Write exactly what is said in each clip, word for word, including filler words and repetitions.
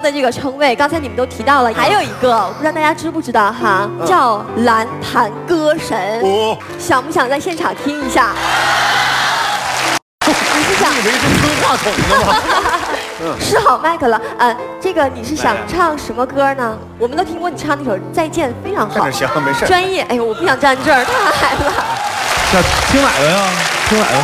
的这个称谓，刚才你们都提到了，还有一个我不知道大家知不知道哈，叫蓝坛歌神。哦，想不想在现场听一下？你是想？ 以为是吞话筒的吗？ 试好麦克了，呃，这个你是想唱什么歌呢？我们都听过你唱那首《再见》，非常好。 行，没事。 专业，哎呦，我不想站这儿，太矮了。 想听哪个呀？听哪个？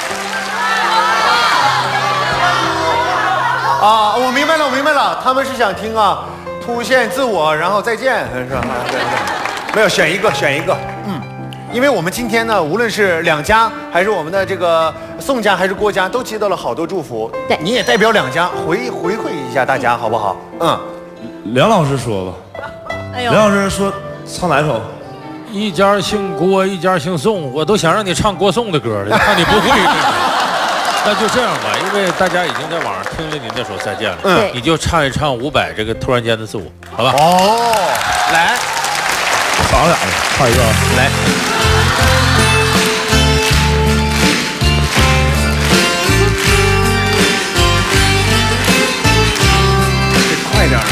啊，我明白了，我明白了，他们是想听啊，凸显自我，然后再见，是吧？对对，没有，选一个，选一个，嗯。因为我们今天呢，无论是两家，还是我们的这个宋家，还是郭家，都接到了好多祝福。 对， 你也代表两家回回馈一下大家，好不好？嗯， 梁老师说吧。哎呦，梁老师说唱哪首？ 一家姓郭，一家姓宋，我都想让你唱郭宋的歌了，看你不会。那就这样吧，因为大家已经在网上听了你那首《再见》了，嗯，你就唱一唱伍佰这个《突然间的自我》，好吧？ 哦，来， 嗓子哑了，唱一个， 来。快点！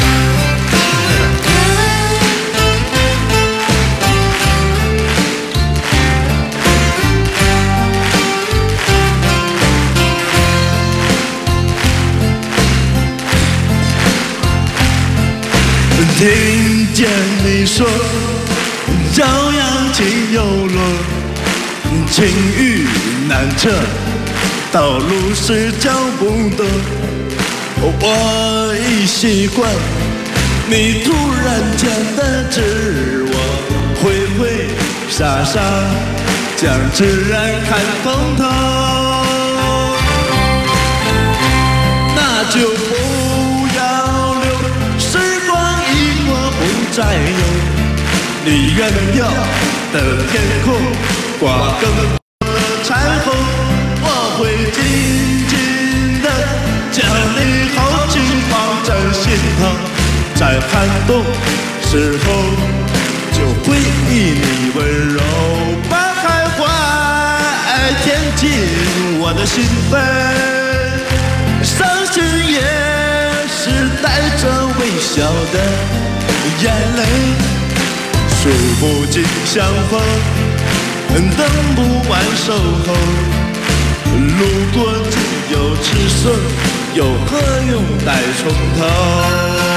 听见你说朝阳起又落，情欲难测，道路是脚不得。我已习惯你突然间的自我，挥挥洒洒将自然看通透，那就不要留，时光一过不再有，你远眺的天空挂更了彩虹，我会紧紧地将你好情放在心头，在寒冬时候就会以你温柔把开怀填进我的心扉，伤心也是带着微笑的眼泪，数不尽相逢等不完守候，路过只有此生，又何用待从头。